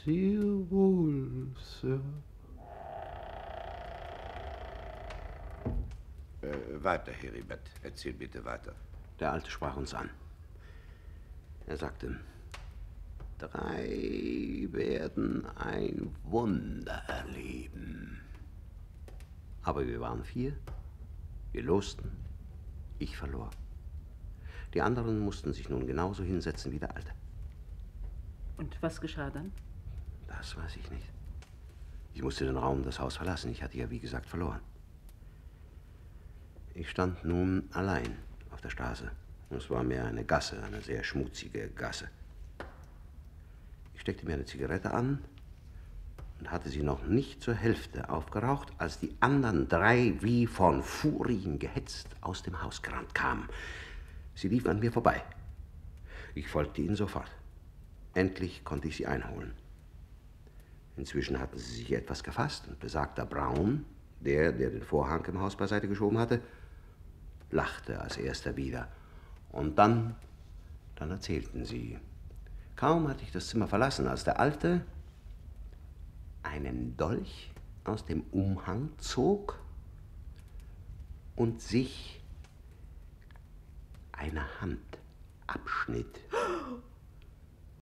Sehr wohl, Sir. Weiter, Heribert. Erzähl bitte weiter. Der Alte sprach uns an. Er sagte, 3 werden ein Wunder erleben. Aber wir waren 4. Wir losten. Ich verlor. Die anderen mussten sich nun genauso hinsetzen wie der Alte. Und was geschah dann? Das weiß ich nicht. Ich musste den Raum, das Haus verlassen. Ich hatte ja, wie gesagt, verloren. Ich stand nun allein auf der Straße. Es war mehr eine Gasse, eine sehr schmutzige Gasse. Ich steckte mir eine Zigarette an und hatte sie noch nicht zur Hälfte aufgeraucht, als die anderen 3 wie von Furien gehetzt aus dem Haus gerannt kamen. Sie liefen an mir vorbei. Ich folgte ihnen sofort. Endlich konnte ich sie einholen. Inzwischen hatten sie sich etwas gefasst und besagter Braun, der den Vorhang im Haus beiseite geschoben hatte, lachte als erster wieder. Und dann erzählten sie. Kaum hatte ich das Zimmer verlassen, als der Alte einen Dolch aus dem Umhang zog und sich eine Hand abschnitt.